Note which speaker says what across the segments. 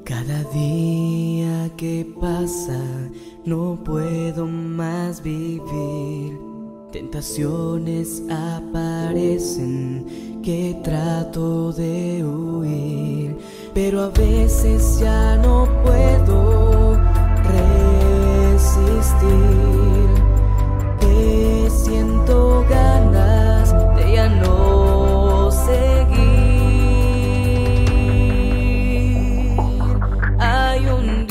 Speaker 1: Cada día que pasa no puedo más vivir. Tentaciones aparecen que trato de huir, pero a veces ya no puedo resistir. Que siento ganas de ya no seguir. Hay un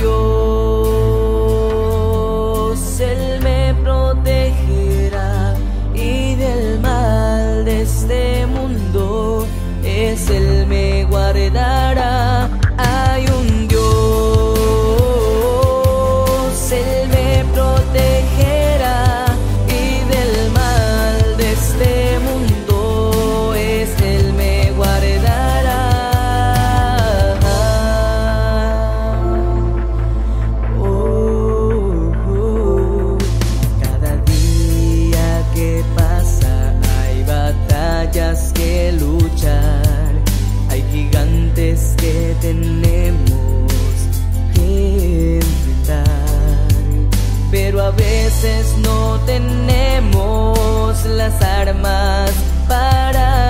Speaker 1: Dios, Él me protegerá y del mal de este mundo es Él me guardará. Hay un Dios, Él me protegerá y del mal de este mundo es Él me guardará. Cada día que pasa hay batallas que luchar, hay gigantes que tenemos que enfrentar, pero a veces no tenemos las armas para